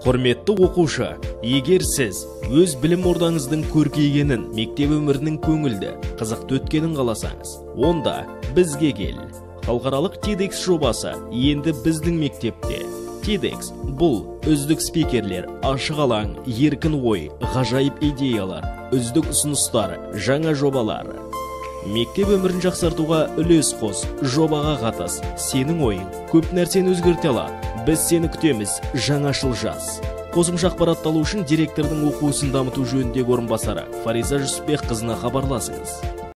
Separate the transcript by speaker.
Speaker 1: Құрметті оқушы, егер сіз өз білім ордаңыздың көркейгенін, мектеп өмірінің көңілді, қызықты өткенін қаласаңыз, онда бізге кел. Халықаралық TEDx жобасы енді біздің мектепте. TEDx бұл үздік спикерлер, ашық алаң, еркін ой, ғажайып идеялар, үздік ұсыныстар, жаңа жобалар. Мектеп өмірін жақсартуға үлес қос, жобаға қатыс, сенің ойың көп нәрсені өзгерте алады. Біз сені күтеміз, жаңашыл жас. Қосымша ақпарат алу үшін директордың оқу ісін дамыту жөніндегі орынбасары Фариза Жүсіпбек қызына хабарласыңыз.